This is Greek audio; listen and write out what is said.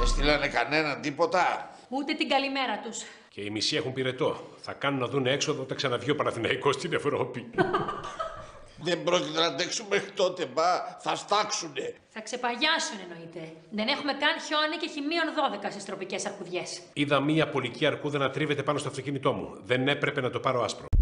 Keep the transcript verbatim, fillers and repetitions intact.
Δεν στείλανε κανέναν τίποτα. Ούτε την καλημέρα τους. Και οι μισοί έχουν πυρετό. Θα κάνουν να δουν έξοδο όταν ξαναβγεί ο Παναθηναϊκός στην Ευρώπη. Δεν πρόκειται να αντέξουμε μέχρι τότε, μπα. Θα στάξουνε. Θα ξεπαγιάσουν εννοείται. Δεν έχουμε καν χιόνι και έχει μείον δώδεκα στις τροπικές αρκουδιές. Είδα μία πολική αρκούδα να τρίβεται πάνω στο αυτοκίνητό μου. Δεν έπρεπε να το πάρω άσπρο.